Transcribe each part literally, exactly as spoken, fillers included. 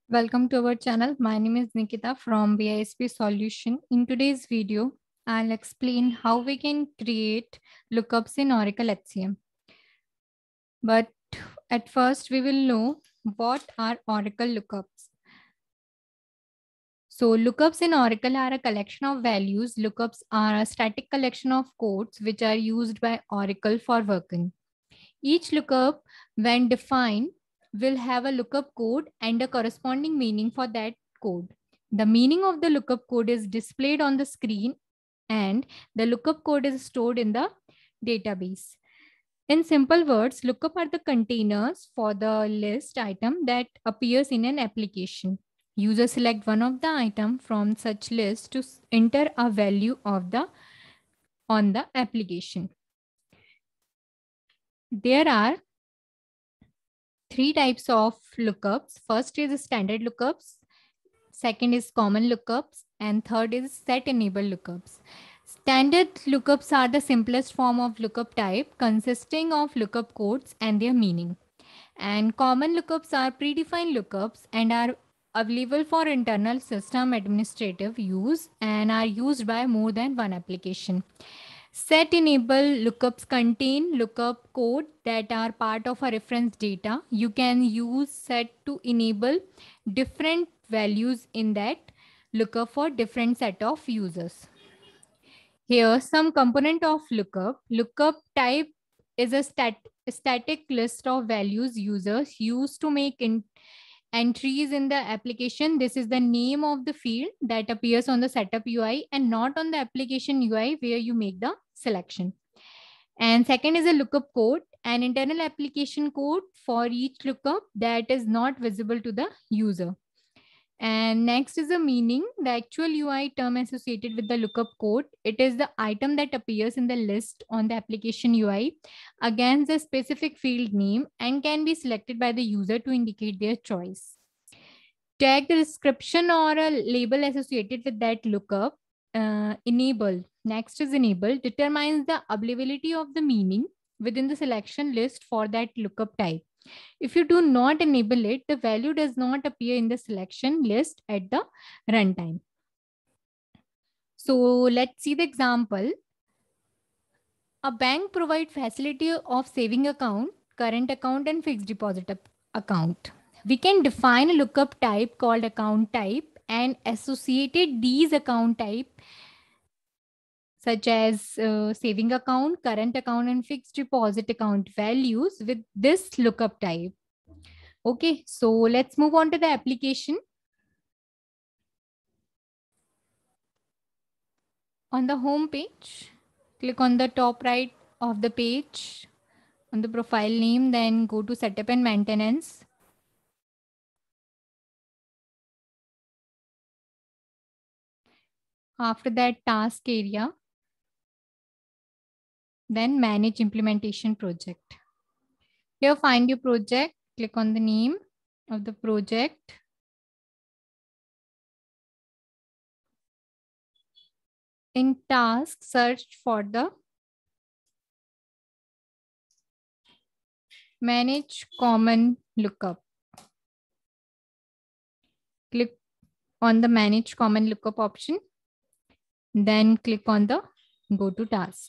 Welcome to our channel. My name is Nikita from Bisp Solution. In today's video, I'll explain how we can create lookups in Oracle H C M. But at first, we will know what are Oracle lookups. So lookups in Oracle are a collection of values. Lookups are a static collection of codes which are used by Oracle for working. Each lookup, when defined, will have a lookup code and a corresponding meaning for that code. The meaning of the lookup code is displayed on the screen and the lookup code is stored in the database. In simple words, lookup are the containers for the list item that appears in an application. Users select one of the item from such list to enter a value of the on the application. There are three types of lookups. First is standard lookups, second is common lookups, and third is set enable lookups. Standard lookups are the simplest form of lookup type consisting of lookup codes and their meaning. And common lookups are predefined lookups and are available for internal system administrative use and are used by more than one application. Set enable lookups contain lookup code that are part of a reference data. You can use set to enable different values in that lookup for different set of users. Here, some component of lookup. Lookup type is a stat static list of values users use to make in entries in the application. This is the name of the field that appears on the setup U I and not on the application U I where you make the selection. And second is a lookup code, an internal application code for each lookup that is not visible to the user. And next is the meaning, the actual U I term associated with the lookup code. It is the item that appears in the list on the application U I against the specific field name and can be selected by the user to indicate their choice. Tag the description or a label associated with that lookup. Uh, enable. Next is enable, determines the availability of the meaning within the selection list for that lookup type. If you do not enable it, the value does not appear in the selection list at the runtime. So let's see the example. A bank provides facility of saving account, current account, and fixed deposit account. We can define a lookup type called account type and associated these account type such as uh, saving account, current account, and fixed deposit account values with this lookup type. Okay, so let's move on to the application. On the home page, click on the top right of the page on the profile name, then go to setup and maintenance. After that, task area, then manage implementation project. Here, find your project, click on the name of the project. In task, search for the manage common lookup. Click on the manage common lookup option. Then click on the go to task.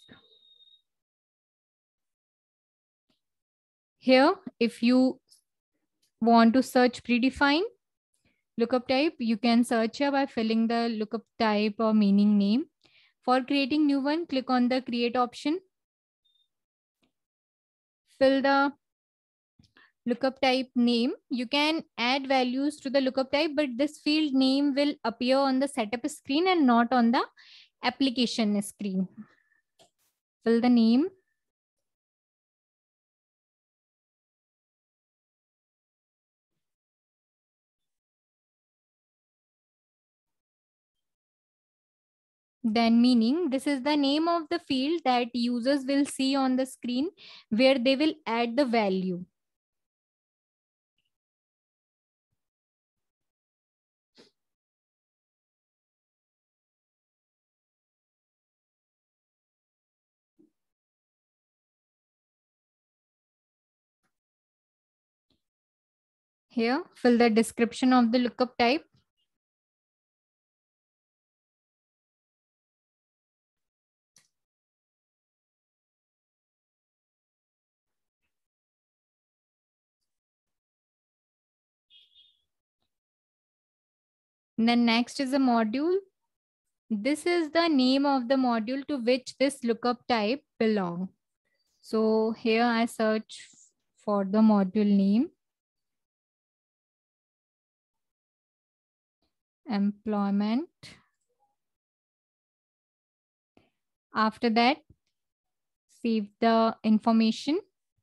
Here, if you want to search predefined lookup type, you can search here by filling the lookup type or meaning name. For creating new one, click on the create option. Fill the lookup type name. You can add values to the lookup type, but this field name will appear on the setup screen and not on the application screen. Fill the name. Then meaning, this is the name of the field that users will see on the screen where they will add the value. Here, fill the description of the lookup type. And then next is a module. This is the name of the module to which this lookup type belong. So here I search for the module name. Employment. After that, save the information.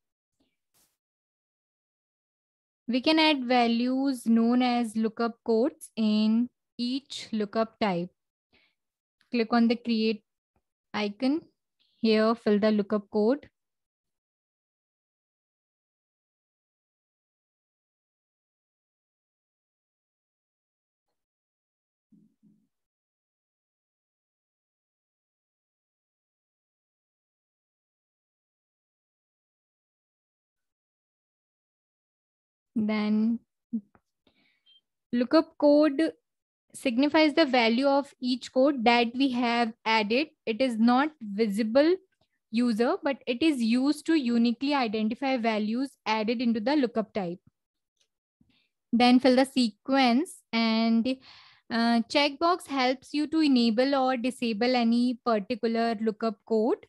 We can add values known as lookup codes in each lookup type. Click on the create icon. Here, fill the lookup code. Then lookup code signifies the value of each code that we have added. It is not visible user, but it is used to uniquely identify values added into the lookup type. Then fill the sequence, and uh, checkbox helps you to enable or disable any particular lookup code.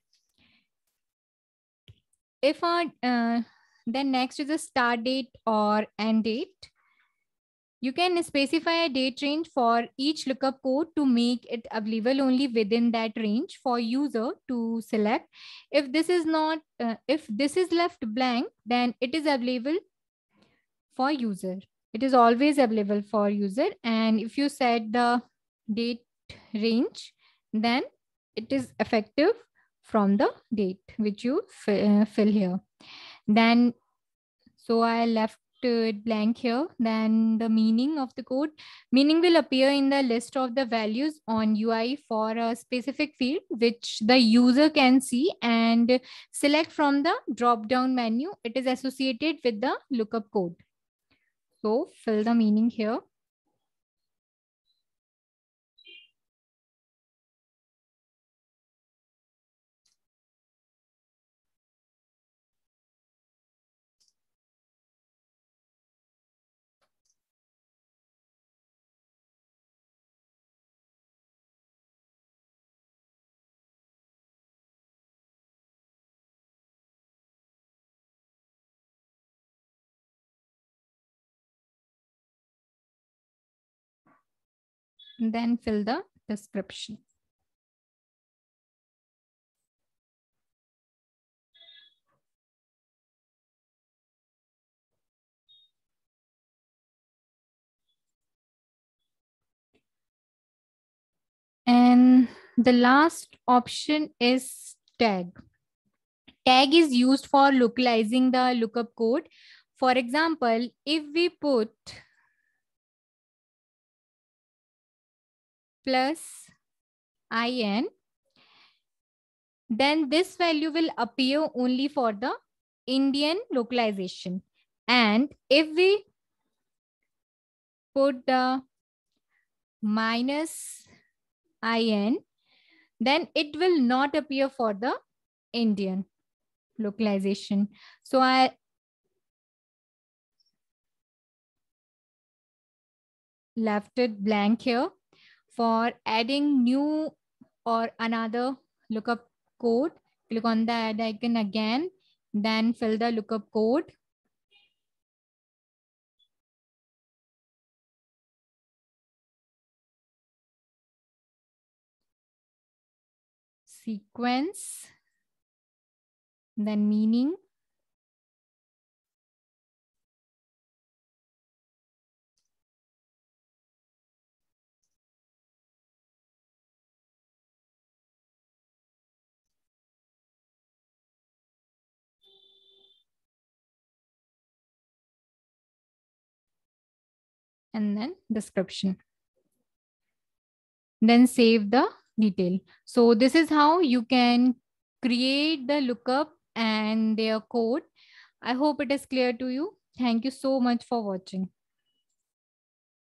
If a, uh, then next is a start date or end date. You can specify a date range for each lookup code to make it available only within that range for user to select. If this is not, uh, if this is left blank, then it is available for user. It is always available for user. And if you set the date range, then it is effective from the date which you uh, fill here. Then, so I left it blank here. Then the meaning of the code. Meaning will appear in the list of the values on U I for a specific field, which the user can see and select from the drop-down menu. It is associated with the lookup code. So fill the meaning here. Then fill the description. And the last option is tag. Tag is used for localizing the lookup code. For example, if we put plus in, then this value will appear only for the Indian localization. And if we put the minus in, then it will not appear for the Indian localization. So I left it blank here. For adding new or another lookup code, click on the add icon again, then fill the lookup code. Sequence, then meaning. And then description. Then save the detail. So this is how you can create the lookup and their code. I hope it is clear to you. Thank you so much for watching.